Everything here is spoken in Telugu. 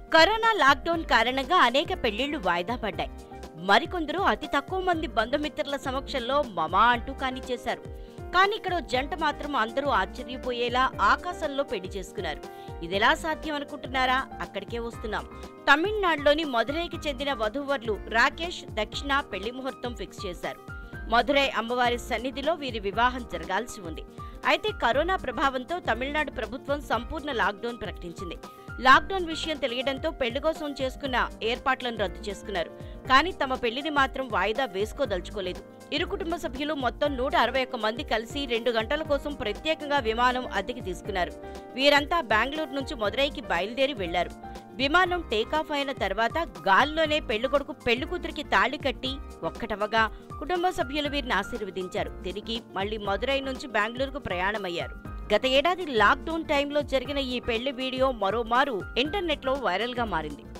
కరోనా లాక్డౌన్ కారణంగా అనేక పెళ్లిళ్లు వాయిదా పడ్డాయి. మరికొందరు అతి తక్కువ మంది బంధుమిత్రుల సమక్షంలో మమా అంటూ కానిచ్చేశారు. కానీ ఇక్కడ జంట మాత్రం అందరూ ఆశ్చర్యపోయేలా ఆకాశంలో పెళ్లి చేసుకున్నారు. ఇదెలా సాధ్యం అనుకుంటున్నారా? అక్కడికే వస్తున్నాం. తమిళనాడులోని మదురైకి చెందిన వధూవరులు రాకేష్, దక్షిణ పెళ్లి ముహూర్తం ఫిక్స్ చేశారు. మదురై అమ్మవారి సన్నిధిలో వీరి వివాహం జరగాల్సి ఉంది. అయితే కరోనా ప్రభావంతో తమిళనాడు ప్రభుత్వం సంపూర్ణ లాక్డౌన్ ప్రకటించింది. లాక్డౌన్ విషయం తెలియడంతో పెళ్లి కోసం చేసుకున్న ఏర్పాట్లను రద్దు చేసుకున్నారు. కానీ తమ పెళ్లిని మాత్రం వాయిదా వేసుకోదలుచుకోలేదు. ఇరు కుటుంబ సభ్యులు మొత్తం 161 మంది కలిసి 2 గంటల కోసం ప్రత్యేకంగా విమానం అద్దెకి తీసుకున్నారు. వీరంతా బెంగళూరు నుంచి మదురైకి బయలుదేరి వెళ్లారు. విమానం టేకాఫ్ అయిన తర్వాత గాల్లోనే పెళ్లికొడుకు పెళ్లికూతురికి తాళి కట్టి ఒక్కటవగా కుటుంబ సభ్యులు వీరిని ఆశీర్వదించారు. తిరిగి మళ్లీ మదురై నుంచి బెంగళూరుకు ప్రయాణమయ్యారు. గత ఏడాది లాక్డౌన్ టైంలో జరిగిన ఈ పెళ్లి వీడియో మరోమారు ఇంటర్నెట్లో వైరల్గా మారింది.